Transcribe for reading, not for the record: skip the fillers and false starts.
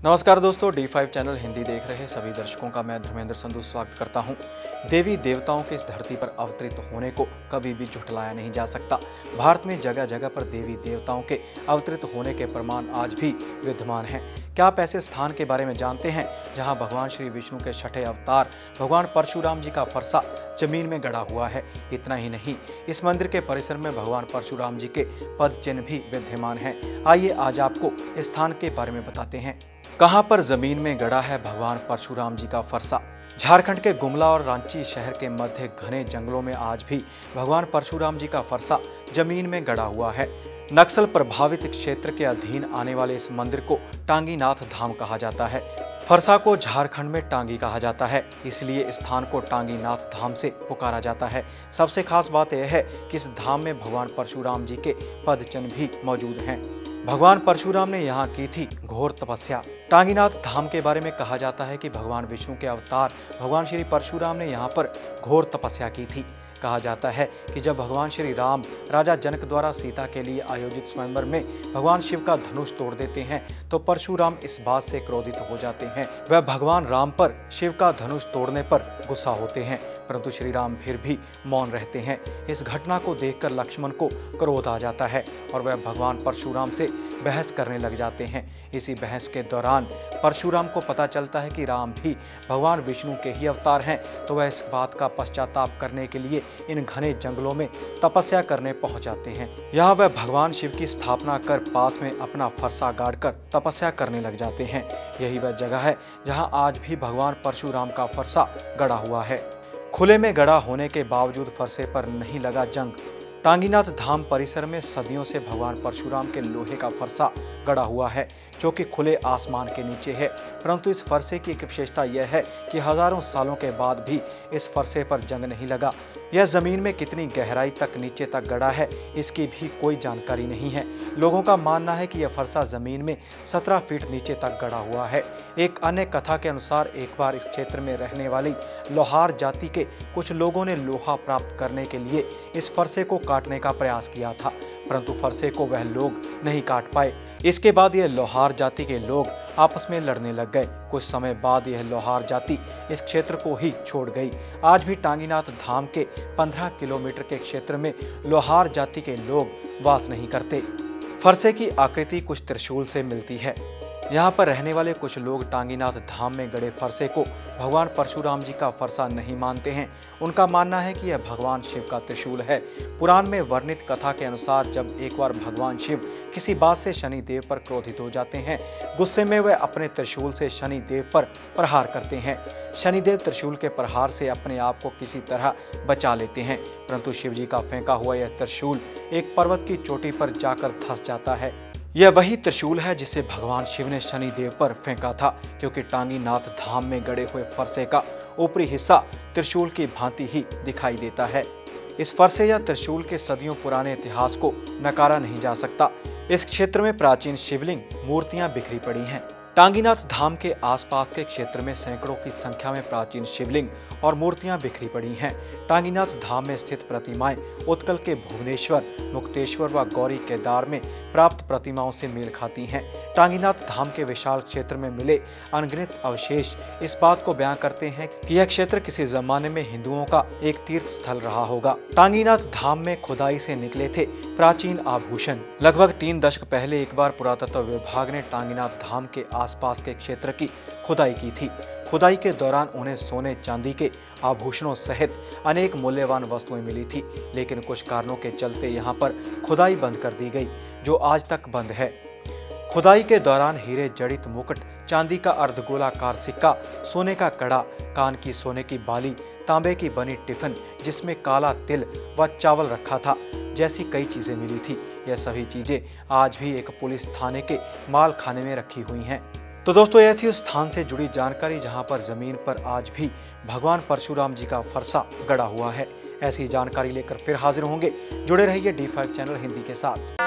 नमस्कार दोस्तों, D5 channel Hindi देख रहे सभी दर्शकों का मैं धर्मेंद्र संधू स्वागत करता हूं। देवी देवताओं के इस धरती पर अवतरित होने को कभी भी झुठलाया नहीं जा सकता। भारत में जगह जगह पर देवी देवताओं के अवतरित होने के प्रमाण आज भी विद्यमान हैं। क्या आप ऐसे स्थान के बारे में जानते हैं जहां भगवान श्री विष्णु के छठे अवतार भगवान परशुराम जी का फरसा जमीन में गड़ा हुआ है? इतना ही नहीं, इस मंदिर के परिसर में भगवान परशुराम जी के पद चिन्ह भी विद्यमान हैं। आइए आज आपको इस स्थान के बारे में बताते हैं। कहां पर जमीन में गड़ा है भगवान परशुराम जी का फरसा? झारखंड के गुमला और रांची शहर के मध्य घने जंगलों में आज भी भगवान परशुराम जी का फरसा जमीन में गड़ा हुआ है। नक्सल प्रभावित क्षेत्र के अधीन आने वाले इस मंदिर को टांगीनाथ धाम कहा जाता है। फरसा को झारखंड में टांगी कहा जाता है, इसलिए इस स्थान को टांगीनाथ धाम से पुकारा जाता है। सबसे खास बात यह है कि इस धाम में भगवान परशुराम जी के पद चिन्ह भी मौजूद हैं। भगवान परशुराम ने यहाँ की थी घोर तपस्या। टांगीनाथ धाम के बारे में कहा जाता है कि भगवान विष्णु के अवतार भगवान श्री परशुराम ने यहाँ पर घोर तपस्या की थी। कहा जाता है कि जब भगवान श्री राम राजा जनक द्वारा सीता के लिए आयोजित स्वयंवर में भगवान शिव का धनुष तोड़ देते हैं तो परशुराम इस बात से क्रोधित हो जाते हैं। वह भगवान राम पर शिव का धनुष तोड़ने पर गुस्सा होते हैं, परंतु श्री राम फिर भी मौन रहते हैं। इस घटना को देखकर लक्ष्मण को क्रोध आ जाता है और वह भगवान परशुराम से बहस करने लग जाते हैं। इसी बहस के दौरान परशुराम को पता चलता है कि राम भी भगवान विष्णु के ही अवतार हैं, तो वह इस बात का पश्चाताप करने के लिए इन घने जंगलों में तपस्या करने पहुंच जाते हैं। यहाँ वह भगवान शिव की स्थापना कर पास में अपना फरसा गाड़कर तपस्या करने लग जाते हैं। यही वह जगह है जहाँ आज भी भगवान परशुराम का फरसा गड़ा हुआ है। खुले में गड़ा होने के बावजूद फरसे पर नहीं लगा जंग। टांगीनाथ धाम परिसर में सदियों से भगवान परशुराम के लोहे का फरसा गड़ा हुआ है, जो कि खुले आसमान के नीचे है। परंतु इस फरसे की एक विशेषता यह है कि हजारों सालों के बाद भी इस फरसे पर जंग नहीं लगा। यह जमीन में कितनी गहराई तक नीचे तक गड़ा है, इसकी भी कोई जानकारी नहीं है। लोगों का मानना है कि यह फरसा जमीन में 17 फीट नीचे तक गड़ा हुआ है। एक अन्य कथा के अनुसार एक बार इस क्षेत्र में रहने वाली लोहार जाति के कुछ लोगों ने लोहा प्राप्त करने के लिए इस फरसे को काटने का प्रयास किया था, परंतु फरसे को वह लोग नहीं काट पाए। इसके बाद यह लोहार जाति के लोग आपस में लड़ने लग गए। कुछ समय बाद यह लोहार जाति इस क्षेत्र को ही छोड़ गई। आज भी टांगीनाथ धाम के 15 किलोमीटर के क्षेत्र में लोहार जाति के लोग वास नहीं करते। फरसे की आकृति कुछ त्रिशूल से मिलती है। यहाँ पर रहने वाले कुछ लोग टांगीनाथ धाम में गड़े फरसे को भगवान परशुराम जी का फरसा नहीं मानते हैं। उनका मानना है कि यह भगवान शिव का त्रिशूल है। पुराण में वर्णित कथा के अनुसार जब एक बार भगवान शिव किसी बात से शनि देव पर क्रोधित हो जाते हैं, गुस्से में वह अपने त्रिशूल से शनि देव पर प्रहार करते हैं। शनिदेव त्रिशूल के प्रहार से अपने आप को किसी तरह बचा लेते हैं, परंतु शिव जी का फेंका हुआ यह त्रिशूल एक पर्वत की चोटी पर जाकर धंस जाता है। यह वही त्रिशूल है जिसे भगवान शिव ने शनि देव पर फेंका था, क्योंकि टांगीनाथ धाम में गड़े हुए फरसे का ऊपरी हिस्सा त्रिशूल की भांति ही दिखाई देता है। इस फरसे या त्रिशूल के सदियों पुराने इतिहास को नकारा नहीं जा सकता। इस क्षेत्र में प्राचीन शिवलिंग मूर्तियां बिखरी पड़ी हैं। टांगीनाथ धाम के आसपास के क्षेत्र में सैकड़ों की संख्या में प्राचीन शिवलिंग और मूर्तियां बिखरी पड़ी हैं। टांगीनाथ धाम में स्थित प्रतिमाएं उत्कल के भुवनेश्वर, मुक्तेश्वर व गौरी केदार में प्राप्त प्रतिमाओं से मेल खाती हैं। टांगीनाथ धाम के विशाल क्षेत्र में मिले अनगिनत अवशेष इस बात को बयां करते हैं कि यह क्षेत्र किसी जमाने में हिंदुओं का एक तीर्थ स्थल रहा होगा। टांगीनाथ धाम में खुदाई से निकले थे प्राचीन आभूषण। लगभग 3 दशक पहले एक बार पुरातत्व विभाग ने टांगीनाथ धाम के आसपास के क्षेत्र की खुदाई की थी। खुदाई के दौरान उन्हें सोने चांदी के आभूषणों सहित अनेक मूल्यवान वस्तुएं मिली थी, लेकिन कुछ कारणों के चलते यहां पर खुदाई बंद कर दी गई, जो आज तक बंद है। खुदाई के दौरान हीरे जड़ित मुकुट, चांदी का अर्धगोलाकार सिक्का, सोने का कड़ा, कान की सोने की बाली, तांबे की बनी टिफिन जिसमें काला तिल व चावल रखा था, जैसी कई चीजें मिली थी। यह सभी चीजें आज भी एक पुलिस थाने के माल खाने में रखी हुई हैं। तो दोस्तों, यह थी उस स्थान से जुड़ी जानकारी जहां पर जमीन पर आज भी भगवान परशुराम जी का फरसा गड़ा हुआ है। ऐसी जानकारी लेकर फिर हाजिर होंगे। जुड़े रहिए D5 चैनल हिंदी के साथ।